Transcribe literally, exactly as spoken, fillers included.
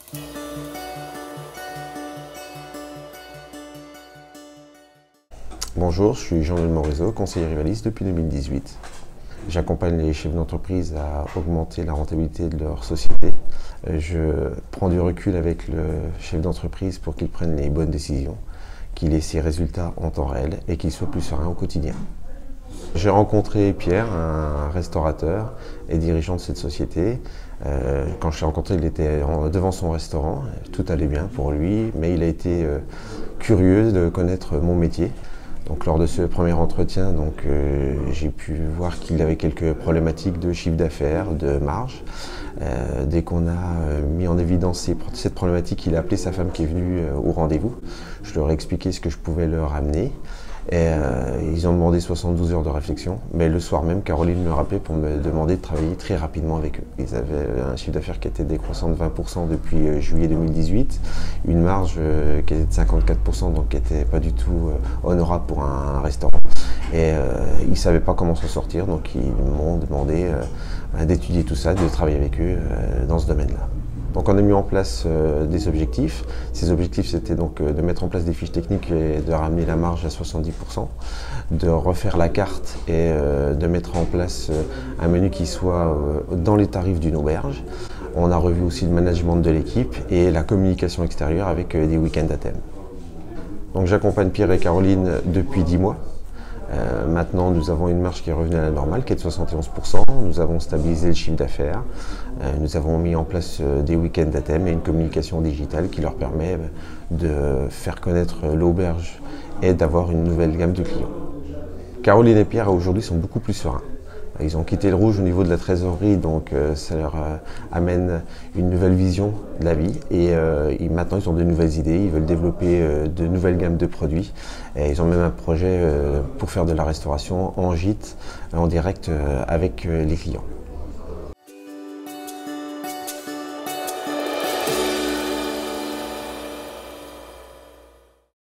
Bonjour, je suis Jean-Louis Morisot, conseiller Rivalis depuis deux mille dix-huit. J'accompagne les chefs d'entreprise à augmenter la rentabilité de leur société. Je prends du recul avec le chef d'entreprise pour qu'il prenne les bonnes décisions, qu'il ait ses résultats en temps réel et qu'il soit plus serein au quotidien. J'ai rencontré Pierre, un restaurateur et dirigeant de cette société. Euh, quand je l'ai rencontré, il était devant son restaurant, tout allait bien pour lui, mais il a été euh, curieux de connaître mon métier. Donc, lors de ce premier entretien, donc, euh, j'ai pu voir qu'il avait quelques problématiques de chiffre d'affaires, de marge. Euh, dès qu'on a euh, mis en évidence ces, cette problématique, il a appelé sa femme qui est venue euh, au rendez-vous. Je leur ai expliqué ce que je pouvais leur amener. Et euh, ils ont demandé soixante-douze heures de réflexion, mais le soir même, Caroline me rappelait pour me demander de travailler très rapidement avec eux. Ils avaient un chiffre d'affaires qui était décroissant de vingt pour cent depuis euh, juillet deux mille dix-huit, une marge euh, qui était de cinquante-quatre pour cent, donc qui n'était pas du tout euh, honorable pour un, un restaurant. Et euh, ils ne savaient pas comment s'en sortir, donc ils m'ont demandé euh, d'étudier tout ça, de travailler avec eux euh, dans ce domaine-là. Donc on a mis en place euh, des objectifs. Ces objectifs, c'était donc euh, de mettre en place des fiches techniques et de ramener la marge à soixante-dix pour cent, de refaire la carte et euh, de mettre en place euh, un menu qui soit euh, dans les tarifs d'une auberge. On a revu aussi le management de l'équipe et la communication extérieure avec euh, des week-ends à thème. Donc j'accompagne Pierre et Caroline depuis dix mois. Euh, maintenant, nous avons une marge qui est revenue à la normale, qui est de soixante et onze pour cent. Nous avons stabilisé le chiffre d'affaires. Euh, nous avons mis en place euh, des week-ends à thème et une communication digitale qui leur permet de faire connaître l'auberge et d'avoir une nouvelle gamme de clients. Caroline et Pierre, aujourd'hui, sont beaucoup plus sereins. Ils ont quitté le rouge au niveau de la trésorerie, donc euh, ça leur euh, amène une nouvelle vision de la vie. Et euh, ils, maintenant, ils ont de nouvelles idées, ils veulent développer euh, de nouvelles gammes de produits. Et ils ont même un projet euh, pour faire de la restauration en gîte, en direct euh, avec euh, les clients.